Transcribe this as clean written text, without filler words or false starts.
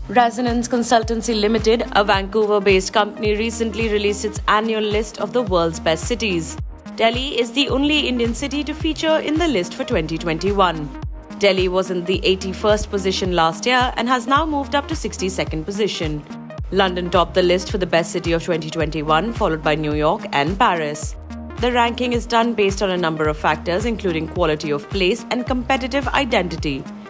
Resonance Consultancy Limited, a Vancouver-based company, recently released its annual list of the world's best cities. Delhi is the only Indian city to feature in the list for 2021. Delhi was in the 81st position last year and has now moved up to 62nd position. London topped the list for the best city of 2021, followed by New York and Paris. The ranking is done based on a number of factors, including quality of place and competitive identity.